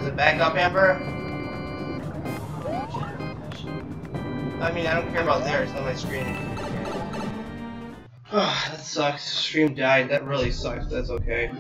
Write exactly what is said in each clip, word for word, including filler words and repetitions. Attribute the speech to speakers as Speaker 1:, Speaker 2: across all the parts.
Speaker 1: it back up, Amber? I mean, I don't care about there, it's on my screen. Oh, that sucks. Stream died. That really sucks. That's okay.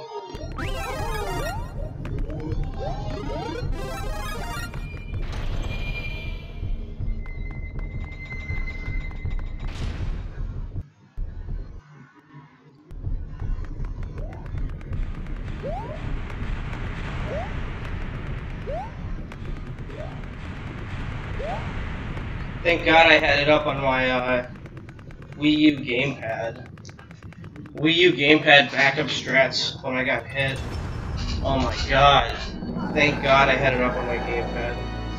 Speaker 1: Thank God I had it up on my uh, Wii U gamepad. Wii U gamepad backup strats when I got hit. Oh my God. Thank God I had it up on my gamepad.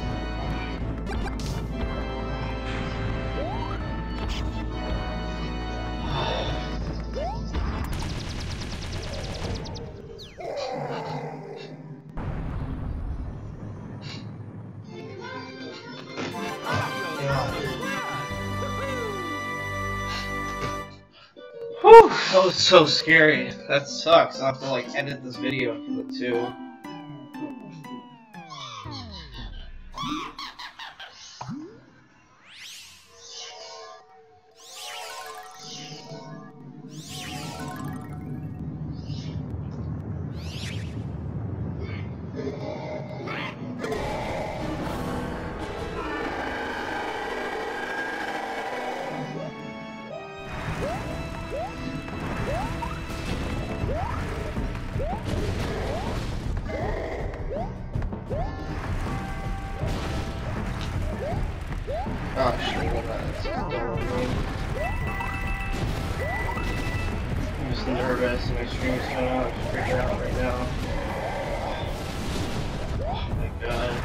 Speaker 1: Whew, that was so scary. That sucks. I'll have to like edit this video for the two. Oh shit, I'm just nervous, my stream's going out, I'm just freaking out right now. Oh my God.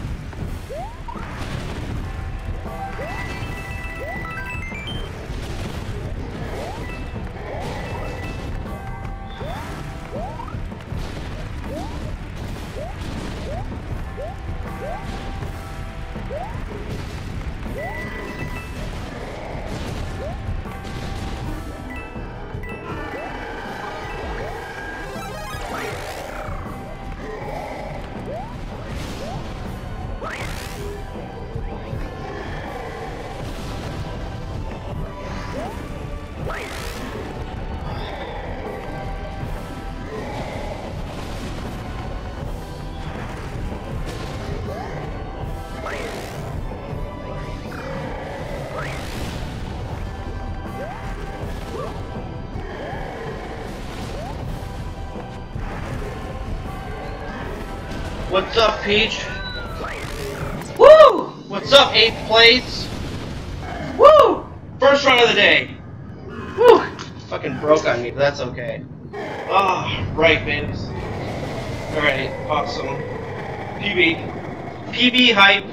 Speaker 1: What's up, Peach? Woo! What's up, eighth place? Woo! First run of the day. Woo! Fucking broke on me, but that's okay. Ah, oh, right, babes. Alright, awesome. P B. P B hype.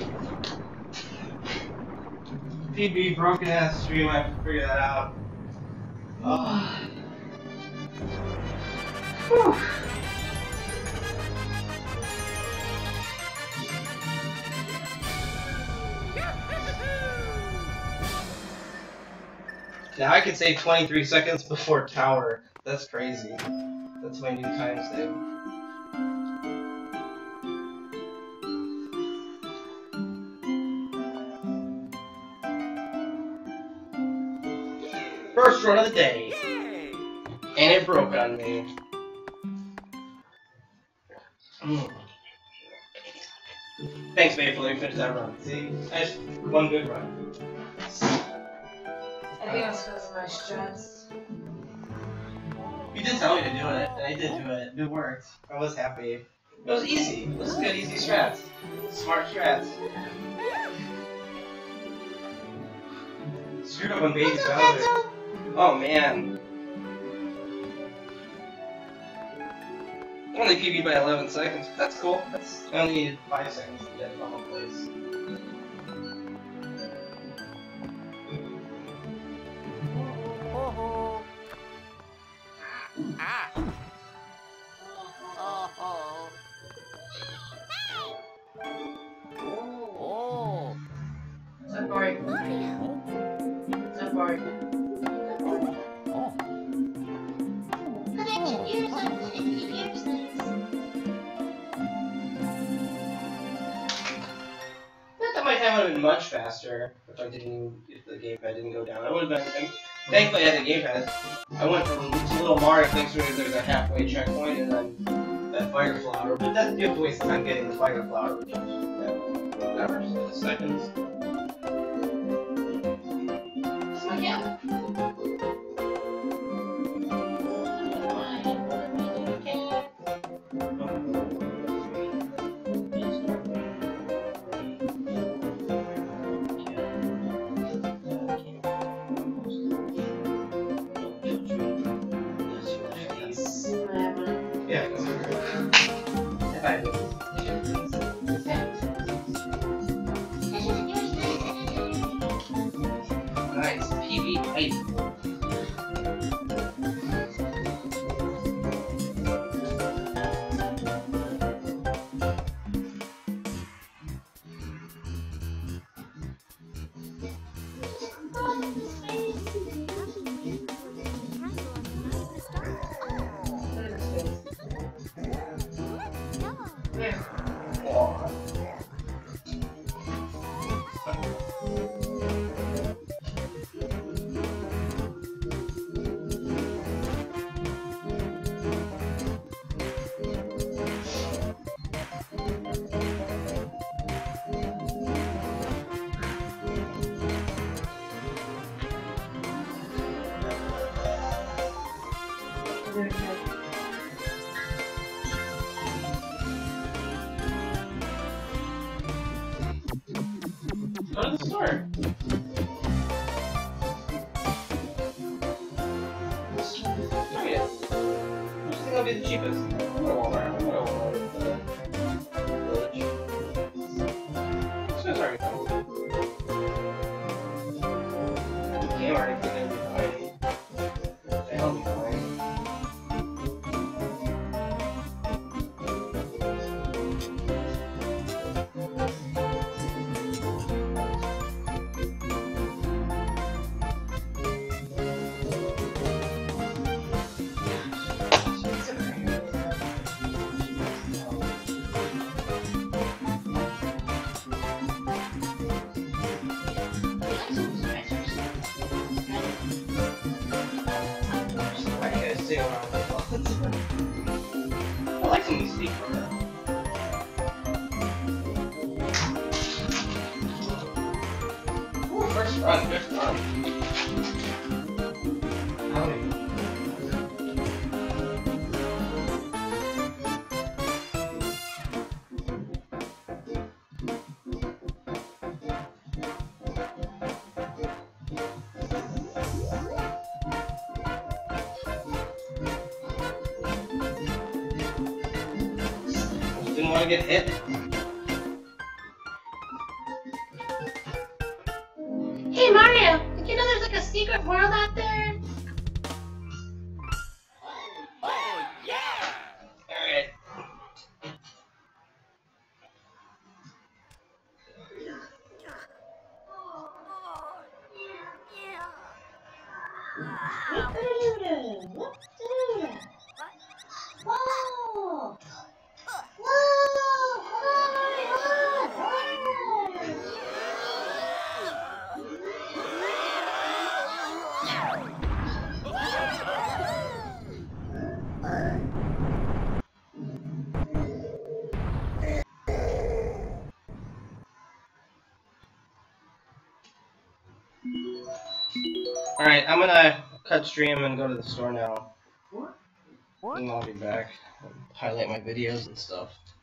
Speaker 1: P B broken ass stream, I have to figure that out. Oh. Whew. Now I can say twenty-three seconds before tower. That's crazy. That's my new time save. First run of the day. And it broke on me. Mm. Thanks, babe, for letting me finish that run. See? I just one good run.
Speaker 2: I think it was because of my stress.
Speaker 1: You did tell me to do it, and I did do it. It worked. I was happy. It was easy. It was good, easy strats. Smart strats. Screwed up on Baby Bowser. Oh man. Only P B by eleven seconds. That's cool. That's I only needed five seconds to get normal place.
Speaker 3: Ah. Oh, oh. Oh.
Speaker 2: So boring. So boring.
Speaker 3: Oh.
Speaker 4: But I can use them if you use this.
Speaker 1: would have been much faster if I didn't, if the gamepad didn't go down. I would have been. I mean, thankfully, I had the gamepad. I went from Little Mario things where there's a halfway checkpoint and then that fire flower. But that you have to waste time getting the fire flower, which is yeah, whatever, seconds.
Speaker 2: So yeah.
Speaker 1: Yeah, go if I do. Nice, P B eight. Go to the store. Try it. Which thing will be the cheapest? I'm gonna Walmart. I'm gonna Walmart. Uh, Village. So sorry. Game already put in fine. That'll be fine. Why do you guys stay around this all the time? I like some of these sneak from them. Ooh, first run, good run. Howdy. Didn't want to get hit.
Speaker 2: Hey Mario, did you know there's like a secret world out there?
Speaker 3: Oh, yeah!
Speaker 1: Alright.
Speaker 2: Whoa!
Speaker 1: Alright, I'm gonna cut stream and go to the store now.
Speaker 2: What?
Speaker 1: And I'll be back. Highlight my videos and stuff.